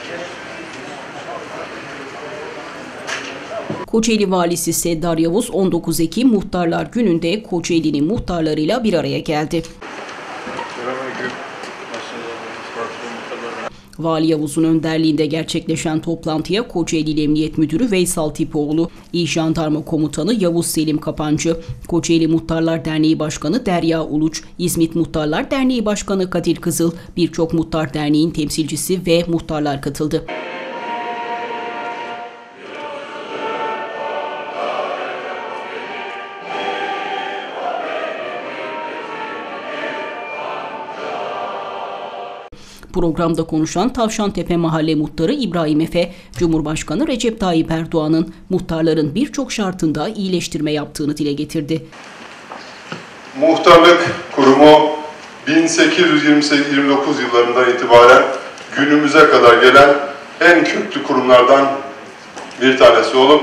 Kocaeli Valisi Seddar Yavuz 19 Ekim Muhtarlar Günü'nde Kocaeli'nin muhtarlarıyla bir araya geldi. Vali Yavuz'un önderliğinde gerçekleşen toplantıya Kocaeli Emniyet Müdürü Veysel Tipoğlu, İl Jandarma Komutanı Yavuz Selim Kapancı, Kocaeli Muhtarlar Derneği Başkanı Derya Uluç, İzmit Muhtarlar Derneği Başkanı Kadir Kızıl, birçok muhtar derneğin temsilcisi ve muhtarlar katıldı. Programda konuşan Tavşantepe Mahalle Muhtarı İbrahim Efe, Cumhurbaşkanı Recep Tayyip Erdoğan'ın muhtarların birçok şartında iyileştirme yaptığını dile getirdi. Muhtarlık kurumu 1829 yıllarından itibaren günümüze kadar gelen en köklü kurumlardan bir tanesi olup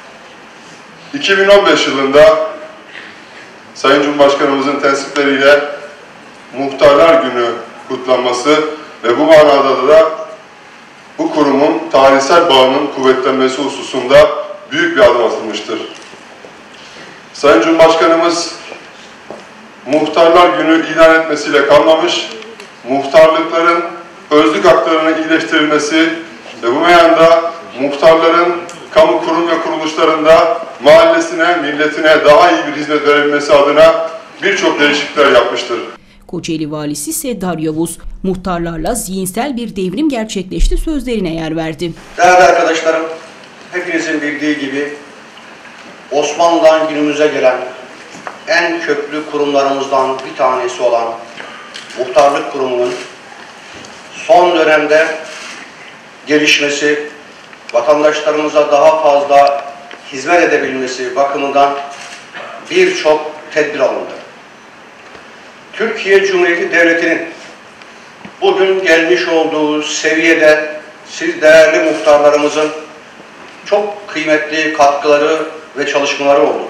2015 yılında Sayın Cumhurbaşkanımızın tensipleriyle Muhtarlar Günü kutlanması ve bu manada da bu kurumun tarihsel bağının kuvvetlenmesi hususunda büyük bir adım atılmıştır. Sayın Cumhurbaşkanımız Muhtarlar Günü ilan etmesiyle kalmamış, muhtarlıkların özlük haklarının iyileştirilmesi ve bu meyanda muhtarların kamu kurum ve kuruluşlarında mahallesine, milletine daha iyi bir hizmet verebilmesi adına birçok değişiklikler yapmıştır. Kocaeli Valisi Seddar Yavuz, muhtarlarla zihinsel bir devrim gerçekleşti sözlerine yer verdi. Değerli arkadaşlarım, hepinizin bildiği gibi Osmanlı'dan günümüze gelen en köklü kurumlarımızdan bir tanesi olan Muhtarlık Kurumu'nun son dönemde gelişmesi, vatandaşlarımıza daha fazla hizmet edebilmesi bakımından birçok tedbir alındı. Türkiye Cumhuriyeti Devleti'nin bugün gelmiş olduğu seviyede siz değerli muhtarlarımızın çok kıymetli katkıları ve çalışmaları oldu.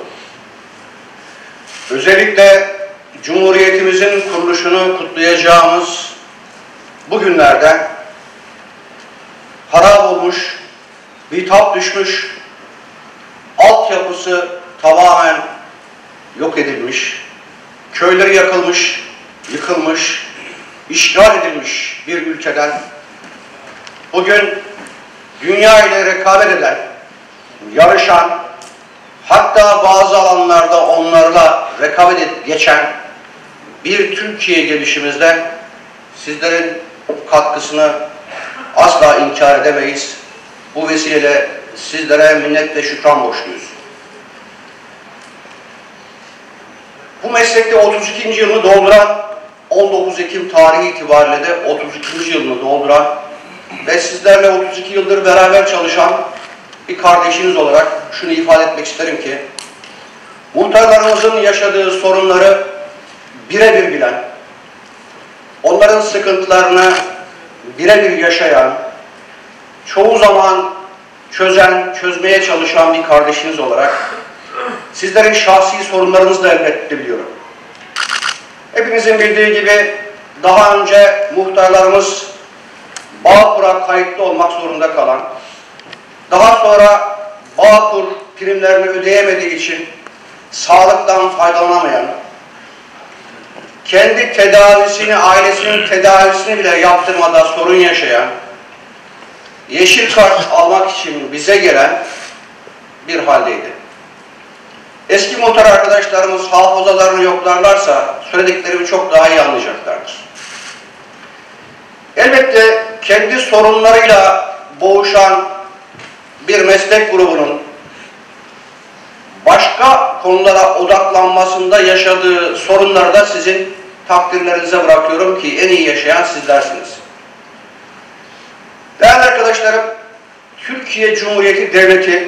Özellikle Cumhuriyetimizin kuruluşunu kutlayacağımız bu günlerde harap olmuş, bitap düşmüş, altyapısı tamamen yok edilmiş, köyleri yakılmış, yıkılmış, işgal edilmiş bir ülkeden bugün dünya ile rekabet eden, yarışan, hatta bazı alanlarda onlarla rekabet geçen bir Türkiye gelişimizde sizlerin katkısını asla inkar edemeyiz. Bu vesileyle sizlere minnet ve şükran borçluyuz. Bu meslekte 32. yılını dolduran, 19 Ekim tarihi itibariyle de 32. yılını dolduran ve sizlerle 32 yıldır beraber çalışan bir kardeşiniz olarak şunu ifade etmek isterim ki, muhtarlarımızın yaşadığı sorunları birebir bilen, onların sıkıntılarını birebir yaşayan, çoğu zaman çözmeye çalışan bir kardeşiniz olarak sizlerin şahsi sorunlarınızı da elbette biliyorum. Hepinizin bildiği gibi daha önce muhtarlarımız Bağkur'a kayıtlı olmak zorunda kalan, daha sonra Bağkur primlerini ödeyemediği için sağlıktan faydalanamayan, kendi tedavisini, ailesinin tedavisini bile yaptırmada sorun yaşayan, yeşil kart almak için bize gelen bir haldeydi. Eski muhtar arkadaşlarımız hafızalarını yoklarlarsa söylediklerimi çok daha iyi anlayacaklardır. Elbette kendi sorunlarıyla boğuşan bir meslek grubunun başka konulara odaklanmasında yaşadığı sorunları da sizin takdirlerinize bırakıyorum ki en iyi yaşayan sizlersiniz. Değerli arkadaşlarım, Türkiye Cumhuriyeti Devleti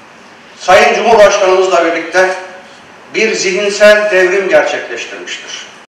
Sayın Cumhurbaşkanımızla birlikte bir zihinsel devrim gerçekleştirmiştir.